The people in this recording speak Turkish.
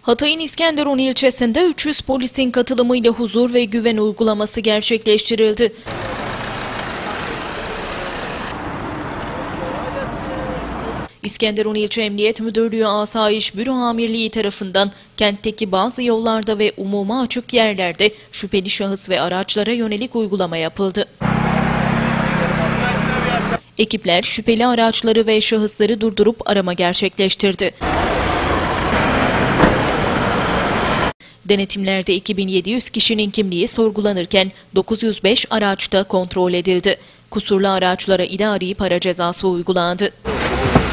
Hatay'ın İskenderun ilçesinde 300 polisin katılımıyla huzur ve güven uygulaması gerçekleştirildi. İskenderun İlçe Emniyet Müdürlüğü Asayiş Büro Amirliği tarafından kentteki bazı yollarda ve umuma açık yerlerde şüpheli şahıs ve araçlara yönelik uygulama yapıldı. Ekipler şüpheli araçları ve şahısları durdurup arama gerçekleştirdi. Denetimlerde 2700 kişinin kimliği sorgulanırken 905 araçta kontrol edildi. Kusurlu araçlara idari para cezası uygulandı.